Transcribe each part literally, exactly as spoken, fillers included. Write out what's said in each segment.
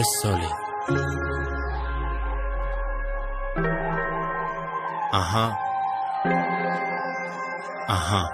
es Solid. Ajá. Ajá.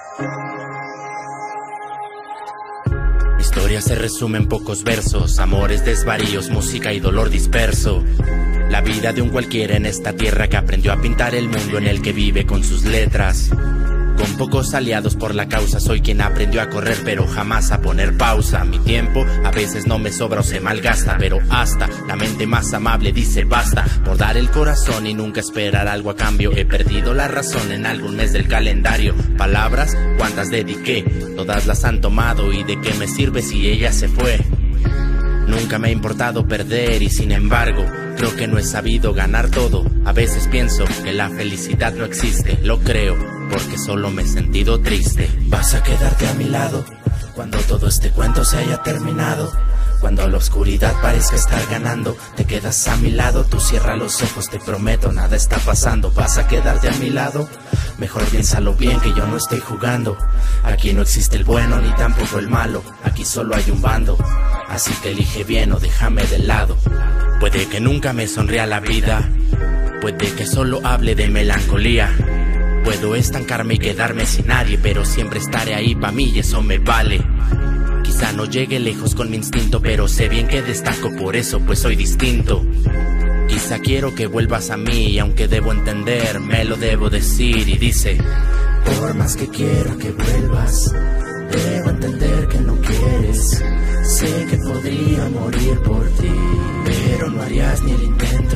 Mi historia se resume en pocos versos, amores, desvaríos, música y dolor disperso. La vida de un cualquiera en esta tierra que aprendió a pintar el mundo en el que vive con sus letras. Con pocos aliados por la causa, soy quien aprendió a correr pero jamás a poner pausa. Mi tiempo a veces no me sobra o se malgasta, pero hasta la mente más amable dice basta. Por dar el corazón y nunca esperar algo a cambio, he perdido la razón en algún mes del calendario. Palabras, cuántas dediqué, todas las han tomado, y de qué me sirve si ella se fue. Nunca me ha importado perder y sin embargo creo que no he sabido ganar todo. A veces pienso que la felicidad no existe, lo creo porque solo me he sentido triste. Vas a quedarte a mi lado cuando todo este cuento se haya terminado. Cuando la oscuridad parezca estar ganando, te quedas a mi lado, tú cierra los ojos, te prometo, nada está pasando. Vas a quedarte a mi lado, mejor piénsalo bien que yo no estoy jugando. Aquí no existe el bueno ni tampoco el malo, aquí solo hay un bando. Así que elige bien o déjame de lado. Puede que nunca me sonría la vida, puede que solo hable de melancolía. Puedo estancarme y quedarme sin nadie, pero siempre estaré ahí pa' mí y eso me vale. Quizá no llegue lejos con mi instinto, pero sé bien que destaco por eso, pues soy distinto. Quizá quiero que vuelvas a mí, y aunque debo entender, me lo debo decir. Y dice: por más que quiero que vuelvas, debo entender que no quieres. Sé que podría morir por ti, pero no harías ni el intento.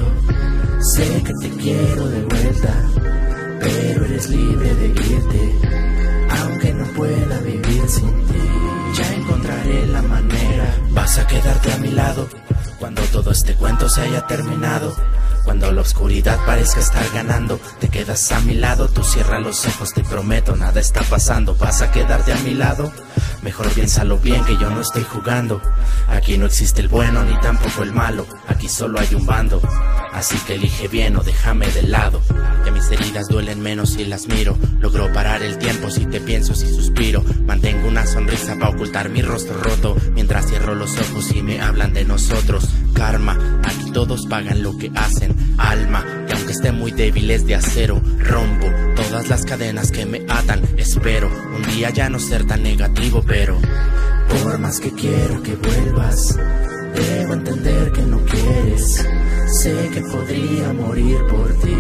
Sé que te quiero de vuelta, pero eres libre de irte, aunque no pueda vivir sin ti. Ya encontraré la manera. Vas a quedarte a mi lado cuando todo este cuento se haya terminado. Cuando la oscuridad parezca estar ganando, te quedas a mi lado, tú cierra los ojos, te prometo, nada está pasando. Vas a quedarte a mi lado, mejor piénsalo bien que yo no estoy jugando. Aquí no existe el bueno ni tampoco el malo, aquí solo hay un bando. Así que elige bien o déjame de lado. Que mis heridas duelen menos si las miro. Logro parar el tiempo si te pienso, si suspiro. Mantengo una sonrisa para ocultar mi rostro roto, mientras cierro los ojos y me hablan de nosotros. Karma, aquí todos pagan lo que hacen. Alma, que aunque esté muy débil es de acero. Rompo todas las cadenas que me atan. Espero un día ya no ser tan negativo, pero por más que quiero que vuelvas, debo entender que no quieres. Sé que podría morir por ti,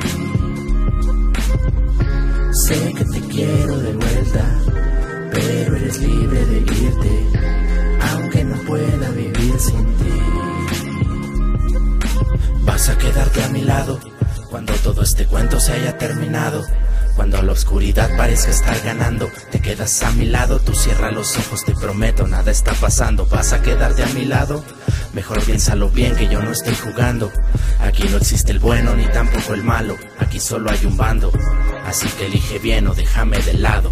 sé que te quiero de vuelta, pero eres libre de irte, aunque no pueda vivir sin ti. Vas a quedarte a mi lado cuando todo este cuento se haya terminado. Cuando la oscuridad parezca estar ganando, te quedas a mi lado, tú cierra los ojos, te prometo, nada está pasando. Vas a quedarte a mi lado, mejor piénsalo bien que yo no estoy jugando. Aquí no existe el bueno ni tampoco el malo, aquí solo hay un bando. Así que elige bien o déjame de lado.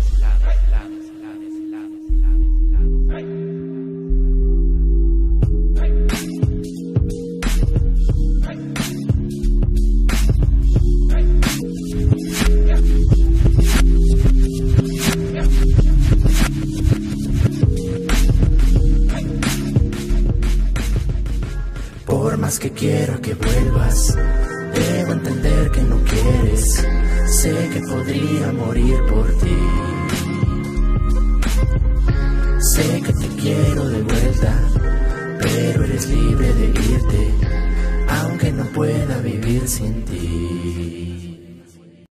Por más que quiero que vuelvas, debo entender que no quieres. Sé que podría morir por ti, sé que te quiero de vuelta, pero eres libre de irte, aunque no pueda vivir sin ti.